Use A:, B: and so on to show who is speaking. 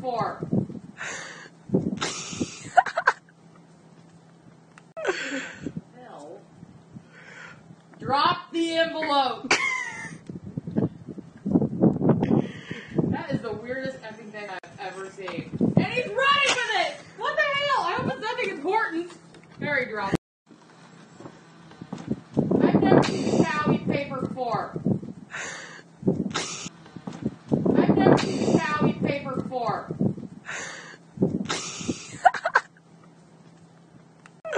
A: for? Hell. Drop the envelope. That is the weirdest effing thing I've ever seen. And he's running with it! What the hell? I hope it's nothing important. Very drop. I've never seen a cow eat paper before.